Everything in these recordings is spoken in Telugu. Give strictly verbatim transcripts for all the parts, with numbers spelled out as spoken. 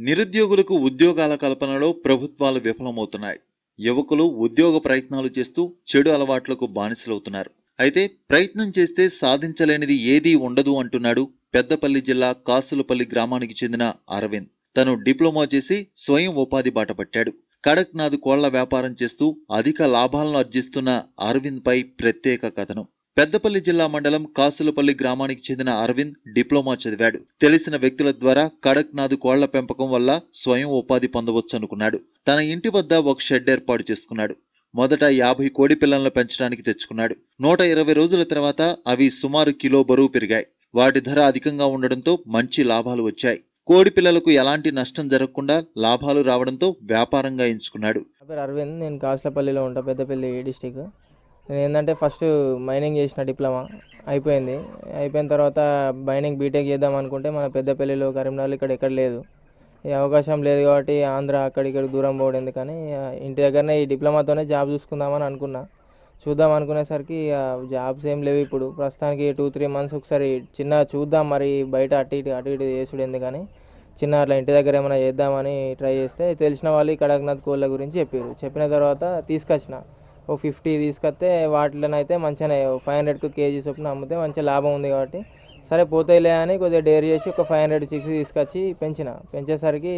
నిరుద్యోగులకు ఉద్యోగాల కల్పనలో ప్రభుత్వాలు విఫలమవుతున్నాయి. యువకులు ఉద్యోగ ప్రయత్నాలు చేస్తూ చెడు అలవాట్లకు బానిసలవుతున్నారు. అయితే ప్రయత్నం చేస్తే సాధించలేనిది ఏదీ ఉండదు అంటున్నాడు పెద్దపల్లి జిల్లా కాసులపల్లి గ్రామానికి చెందిన అరవింద్. తను డిప్లొమా చేసి స్వయం ఉపాధి బాట పట్టాడు. కడక్నాథ్ కోళ్ల వ్యాపారం చేస్తూ అధిక లాభాలను ఆర్జిస్తున్న అరవింద్ పై ప్రత్యేక కథనం. పెద్దపల్లి జిల్లా మండలం కాసులపల్లి గ్రామానికి చెందిన అరవింద్ డిప్లొమా చదివాడు. తెలిసిన వ్యక్తుల ద్వారా కడక్నాథ్ కోళ్ల పెంపకం వల్ల స్వయం ఉపాధి పొందవచ్చు అనుకున్నాడు. తన ఇంటి వద్ద ఒక షెడ్ ఏర్పాటు చేసుకున్నాడు. మొదట యాభై కోడి పిల్లలను పెంచడానికి తెచ్చుకున్నాడు. నూట ఇరవై రోజుల తర్వాత అవి సుమారు కిలో బరువు పెరిగాయి. వాటి ధర అధికంగా ఉండడంతో మంచి లాభాలు వచ్చాయి. కోడి పిల్లలకు ఎలాంటి నష్టం జరగకుండా లాభాలు రావడంతో వ్యాపారంగా ఎంచుకున్నాడు. అరవింద్, నేను కాసులపల్లిలో ఉంటా, పెద్దపల్లి డిస్టిక్. నేను ఏంటంటే ఫస్ట్ మైనింగ్ చేసిన, డిప్లొమా అయిపోయింది. అయిపోయిన తర్వాత మైనింగ్ బీటెక్ చేద్దాం అనుకుంటే మన పెద్దపల్లిలో, కరీంనగర్ ఇక్కడ ఎక్కడ లేదు. ఈ అవకాశం లేదు కాబట్టి ఆంధ్ర అక్కడిక్కడ దూరం పోవడం ఎందుకని ఇంటి దగ్గరనే ఈ డిప్లొమాతోనే జాబ్ చూసుకుందామని అనుకున్నా. చూద్దాం అనుకునేసరికి జాబ్స్ ఏం లేవు ఇప్పుడు ప్రస్తుతానికి. టూ త్రీ మంత్స్ ఒకసారి చిన్న చూద్దాం, మరి బయట అటు ఇటు అటు ఇటు చేసుడు ఎందుకని చిన్న అట్లా ఇంటి దగ్గర ఏమైనా చేద్దామని ట్రై చేస్తే తెలిసిన వాళ్ళు కడక్నాథ్ కోళ్ళ గురించి చెప్పారు. చెప్పిన తర్వాత తీసుకొచ్చిన ఓ ఫిఫ్టీ తీసుకొస్తే వాటిలోనైతే మంచిగానే ఫైవ్ హండ్రెడ్కు కేజీ చొప్పున అమ్మితే మంచి లాభం ఉంది కాబట్టి సరే పోతాయిలే అని కొద్దిగా డేర్ చేసి ఒక ఫైవ్ హండ్రెడ్ చిక్స్ తీసుకొచ్చి పెంచిన. పెంచేసరికి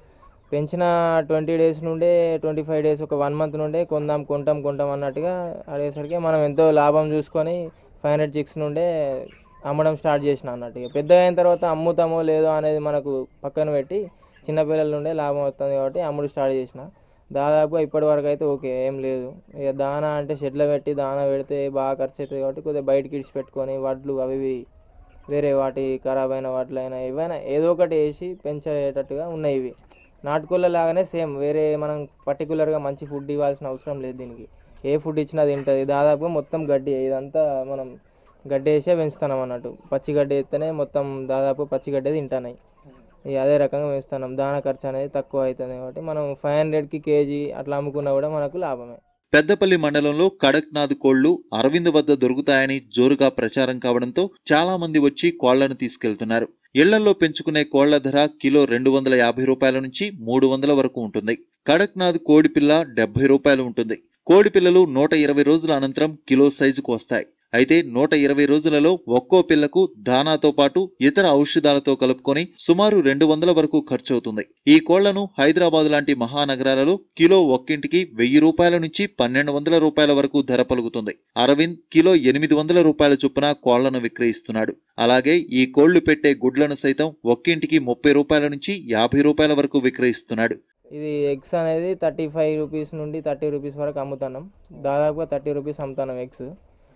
పెంచిన ట్వంటీ డేస్ నుండే ట్వంటీ ఫైవ్ డేస్ ఒక వన్ మంత్ నుండే కొందాం కొంటాం కొంటాం అన్నట్టుగా అడిగేసరికి మనం ఎంతో లాభం చూసుకొని ఫైవ్ హండ్రెడ్ చిక్స్ నుండే అమ్మడం స్టార్ట్ చేసిన అన్నట్టుగా. పెద్దగా అయిన తర్వాత అమ్ముతామో లేదో అనేది మనకు పక్కన పెట్టి చిన్నపిల్లల నుండే లాభం వస్తుంది కాబట్టి అమ్ముడు స్టార్ట్ చేసిన. దాదాపుగా ఇప్పటి వరకు అయితే ఓకే, ఏం లేదు. ఇక దానా అంటే షెడ్లో పెట్టి దానా పెడితే బాగా ఖర్చు అవుతుంది కాబట్టి కొద్దిగా బయటకి ఇడిచి పెట్టుకొని వడ్లు అవి వేరే వాటి ఖరాబ్ అయిన వాటిలో అయినా ఏవైనా ఏదో ఒకటి వేసి పెంచేటట్టుగా ఉన్నాయి. ఇవి నాటుకోళ్ళ లాగానే సేమ్, వేరే మనం పర్టికులర్గా మంచి ఫుడ్ ఇవ్వాల్సిన అవసరం లేదు దీనికి. ఏ ఫుడ్ ఇచ్చినా తింటుంది. దాదాపుగా మొత్తం గడ్డి, ఇదంతా మనం గడ్డి వేసే పెంచుతున్నాం అన్నట్టు. పచ్చి గడ్డి వేస్తేనే మొత్తం దాదాపు పచ్చి గడ్డి తింటున్నాయి. ఇక అదే రకంగా పెంచుతున్నాం. దానా ఖర్చు అనేది తక్కువ అవుతుంది కాబట్టి మనం ఫైవ్ హండ్రెడ్కి కేజీ అట్లా అమ్ముకున్నా కూడా మనకు లాభమే. పెద్దపల్లి మండలంలో కడక్నాథ్ కోళ్లు అరవింద్ వద్ద దొరుకుతాయని జోరుగా ప్రచారం కావడంతో చాలా మంది వచ్చి కోళ్లను తీసుకెళ్తున్నారు. ఇళ్లలో పెంచుకునే కోళ్ల ధర కిలో రెండు వందల యాభై రూపాయల నుంచి మూడు వందల వరకు ఉంటుంది. కడక్నాథ్ కోడి పిల్ల డెబ్బై రూపాయలు ఉంటుంది. కోడి పిల్లలు నూట ఇరవై రోజుల అనంతరం కిలో సైజుకు వస్తాయి. అయితే నూట ఇరవై రోజులలో ఒక్కో పిల్లకు దానాతో పాటు ఇతర ఔషధాలతో కలుపుకొని సుమారు రెండు వందల వరకు ఖర్చు అవుతుంది. ఈ కోళ్లను హైదరాబాద్ లాంటి మహానగరాలలో కిలో ఒక్కింటికి వెయ్యి రూపాయల నుంచి పన్నెండు వందల రూపాయల వరకు ధర పలుకుతుంది. అరవింద్ కిలో ఎనిమిది వందల రూపాయల చొప్పున కోళ్లను విక్రయిస్తున్నాడు. అలాగే ఈ కోళ్లు పెట్టే గుడ్లను సైతం ఒక్కింటికి ముప్పై రూపాయల నుంచి యాభై రూపాయల వరకు విక్రయిస్తున్నాడు. ఇది ఎగ్స్ అనేది థర్టీ ఫైవ్ రూపీస్ నుండి థర్టీ రూపీస్ వరకు అమ్ముతున్నాం. దాదాపుగా థర్టీ రూపీస్ అమ్ముతున్నాం ఎగ్స్.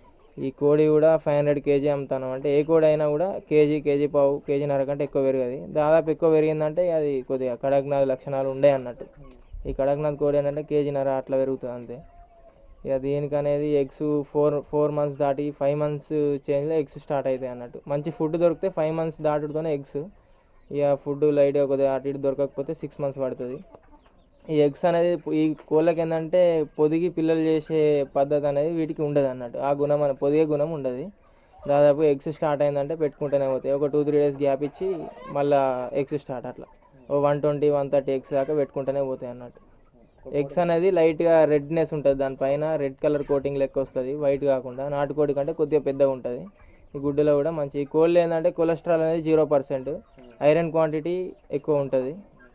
ఈ కోడి కూడా ఫైవ్ హండ్రెడ్ కేజీ అమ్ముతాను. అంటే ఏ కోడి అయినా కూడా కేజీ కేజీ పావు కేజీన్నర కంటే ఎక్కువ పెరగదు. దాదాపు ఎక్కువ పెరిగిందంటే అది కొద్దిగా కడక్నాథ్ లక్షణాలు ఉండే అన్నట్టు. ఈ కడక్నాథ్ కోడి ఏంటంటే కేజీన్నర అట్లా పెరుగుతుంది అంతే. ఇక దీనికి అనేది ఎగ్స్ ఫోర్ ఫోర్ మంత్స్ దాటి ఫైవ్ మంత్స్ చేంజ్లో ఎగ్స్ స్టార్ట్ అవుతాయి అన్నట్టు. మంచి ఫుడ్ దొరికితే ఫైవ్ మంత్స్ దాటుతోనే ఎగ్స్. ఇక ఫుడ్ లైట్గా కొద్దిగా అటు ఇటు దొరకకపోతే సిక్స్ మంత్స్ పడుతుంది. ఈ ఎగ్స్ అనేది ఈ కోళ్ళకి ఏంటంటే పొదిగి పిల్లలు చేసే పద్ధతి అనేది వీటికి ఉండదు అన్నట్టు. ఆ గుణం అని పొదిగే గుణం ఉండదు. దాదాపు ఎగ్స్ స్టార్ట్ అయిందంటే పెట్టుకుంటూనే పోతాయి. ఒక టూ త్రీ డేస్ గ్యాప్ ఇచ్చి మళ్ళీ ఎగ్స్ స్టార్ట్ అట్లా ఓ one twenty one thirty eggs దాకా పెట్టుకుంటూనే పోతాయి అన్నట్టు. ఎగ్స్ అనేది లైట్గా రెడ్నెస్ ఉంటుంది, దానిపైన రెడ్ కలర్ కోటింగ్ లెక్క వస్తుంది, వైట్ కాకుండా. నాటుకోడి కంటే కొద్దిగా పెద్దగా ఉంటుంది. ఈ గుడ్డులో కూడా మంచి. ఈ కోళ్ళు ఏంటంటే కొలెస్ట్రాల్ అనేది జీరో పర్సెంట్, ఐరన్ క్వాంటిటీ ఎక్కువ ఉంటుంది.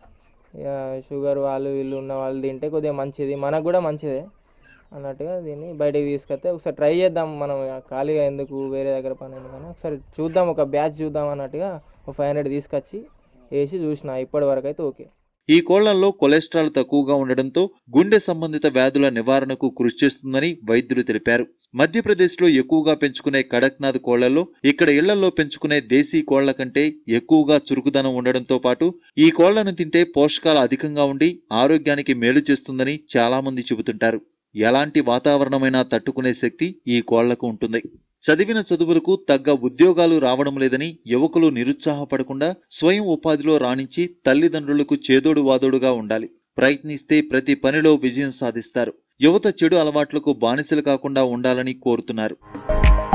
ఇక షుగర్ వాళ్ళు వీళ్ళు ఉన్న వాళ్ళు తింటే కొద్దిగా మంచిది, మనకు కూడా మంచిదే అన్నట్టుగా దీన్ని బయటకు తీసుకొస్తే ఒకసారి ట్రై చేద్దాం. మనం ఖాళీగా ఎందుకు వేరే దగ్గర పని ఎందుకని ఒకసారి చూద్దాం, ఒక బ్యాచ్ చూద్దాం అన్నట్టుగా ఒక ఫైవ్ హండ్రెడ్ తీసుకొచ్చి వేసి చూసిన. ఇప్పటి వరకు అయితే ఓకే. ఈ కోళ్లలో కొలెస్ట్రాల్ తక్కువగా ఉండడంతో గుండె సంబంధిత వ్యాధుల నివారణకు కృషి చేస్తుందని వైద్యులు తెలిపారు. మధ్యప్రదేశ్లో ఎక్కువగా పెంచుకునే కడక్నాథ్ కోళ్లలో ఇక్కడ ఇళ్లలో పెంచుకునే దేశీ కోళ్ల కంటే ఎక్కువగా చురుకుదనం ఉండడంతో పాటు ఈ కోళ్లను తింటే పోషకాలు అధికంగా ఉండి ఆరోగ్యానికి మేలు చేస్తుందని చాలా మంది చెబుతుంటారు. ఎలాంటి వాతావరణమైనా తట్టుకునే శక్తి ఈ కోళ్లకు ఉంటుంది. చదివిన చదువులకు తగ్గ ఉద్యోగాలు రావడం లేదని యువకులు నిరుత్సాహపడకుండా స్వయం ఉపాధిలో రాణించి తల్లిదండ్రులకు చేదోడు వాదోడుగా ఉండాలి. ప్రయత్నిస్తే ప్రతి పనిలో విజయం సాధిస్తారు. యువత చెడు అలవాట్లకు బానిసలు కాకుండా ఉండాలని కోరుతున్నారు.